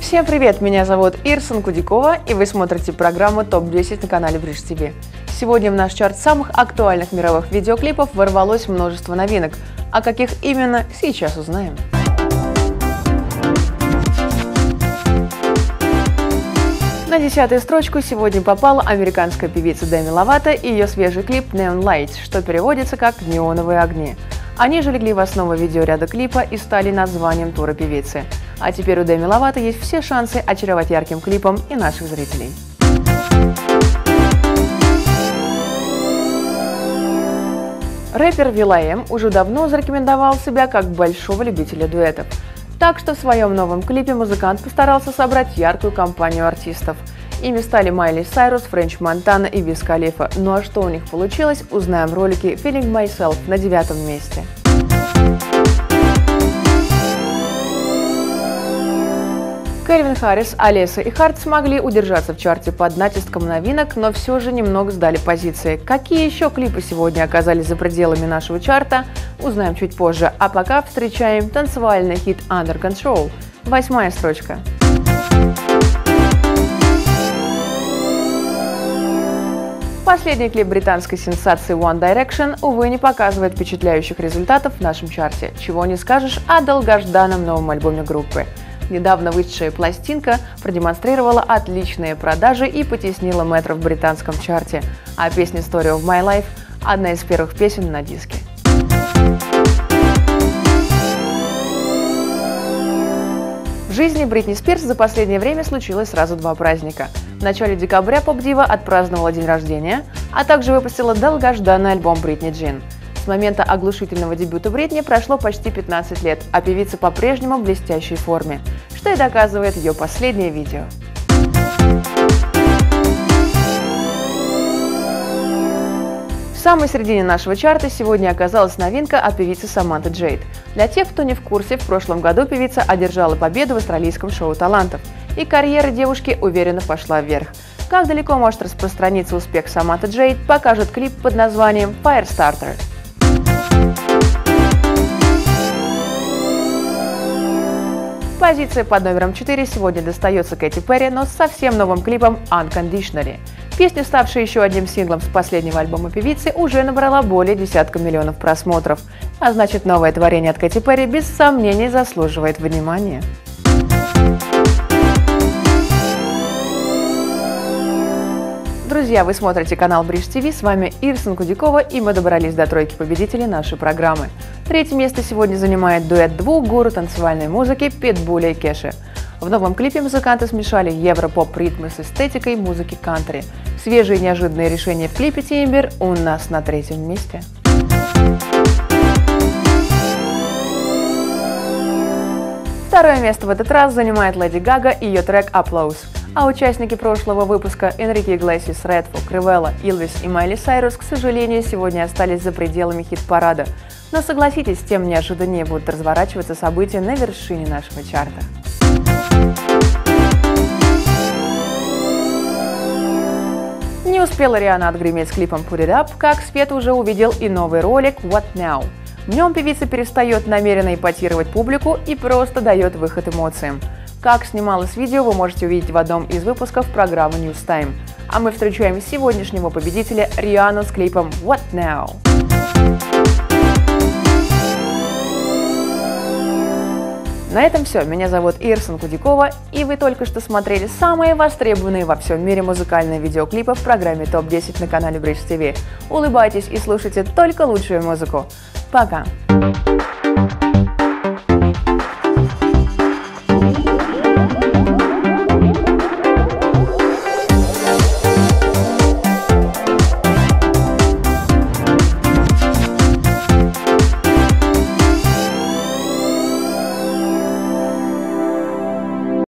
Всем привет! Меня зовут Ирсон Кудякова, и вы смотрите программу ТОП-10 на канале Бридж ТВ. Сегодня в наш чарт самых актуальных мировых видеоклипов ворвалось множество новинок. А каких именно, сейчас узнаем. На 10-ю строчку сегодня попала американская певица Деми Ловато и ее свежий клип Neon Lights, что переводится как «Неоновые огни». Они же легли в основу видеоряда клипа и стали названием тура певицы. А теперь у Деми Ловато есть все шансы очаровать ярким клипом и наших зрителей. Рэпер will.i.am уже давно зарекомендовал себя как большого любителя дуэтов. Так что в своем новом клипе музыкант постарался собрать яркую компанию артистов. Ими стали Майли Сайрус, Френч Монтана и Виз Халифа. Ну а что у них получилось, узнаем в ролике Feeling Myself на 9-м месте. Кельвин Харрис, Алеса и Харт смогли удержаться в чарте под натиском новинок, но все же немного сдали позиции. Какие еще клипы сегодня оказались за пределами нашего чарта, узнаем чуть позже. А пока встречаем танцевальный хит Under Control. 8-я строчка. Последний клип британской сенсации One Direction, увы, не показывает впечатляющих результатов в нашем чарте. Чего не скажешь о долгожданном новом альбоме группы. Недавно вышедшая пластинка продемонстрировала отличные продажи и потеснила метро в британском чарте, а песня Story of My Life – одна из первых песен на диске. В жизни Бритни Спирс за последнее время случилось сразу два праздника. В начале декабря поп-дива отпраздновала день рождения, а также выпустила долгожданный альбом Britney Jean. С момента оглушительного дебюта Бритни прошло почти 15 лет, а певица по-прежнему в блестящей форме, что и доказывает ее последнее видео. В самой середине нашего чарта сегодня оказалась новинка от певицы Саманты Джейд. Для тех, кто не в курсе, в прошлом году певица одержала победу в австралийском шоу талантов, и карьера девушки уверенно пошла вверх. Как далеко может распространиться успех Саманты Джейд, покажет клип под названием Firestarter. Позиция под номером 4 сегодня достается Кэти Перри, но с совсем новым клипом Unconditionally. Песня, ставшая еще одним синглом с последнего альбома певицы, уже набрала более десятка миллионов просмотров. А значит, новое творение от Кэти Перри без сомнений заслуживает внимания. Друзья, вы смотрите канал Бридж ТВ, с вами Ирсон Кудякова, и мы добрались до тройки победителей нашей программы. Третье место сегодня занимает дуэт двух гуру танцевальной музыки Питбуля и Кеши. В новом клипе музыканты смешали европоп-ритмы с эстетикой музыки кантри. Свежие и неожиданные решения в клипе Timber у нас на третьем месте. Второе место в этот раз занимает Леди Гага и ее трек «Applause». А участники прошлого выпуска Энрике Иглесиас, Редфо, Кривелла, Илвис и Майли Сайрус, к сожалению, сегодня остались за пределами хит-парада. Но согласитесь, тем неожиданнее будут разворачиваться события на вершине нашего чарта. Не успела Риhanna отгреметь с клипом Put It Up, как свет уже увидел и новый ролик What Now. В нем певица перестает намеренно эпатировать публику и просто дает выход эмоциям. Как снималось видео, вы можете увидеть в одном из выпусков программы News Time. А мы встречаем сегодняшнего победителя Риhanну с клипом What Now. На этом все. Меня зовут Ирсон Кудякова, и вы только что смотрели самые востребованные во всем мире музыкальные видеоклипы в программе ТОП-10 на канале Бридж ТВ. Улыбайтесь и слушайте только лучшую музыку. Пока!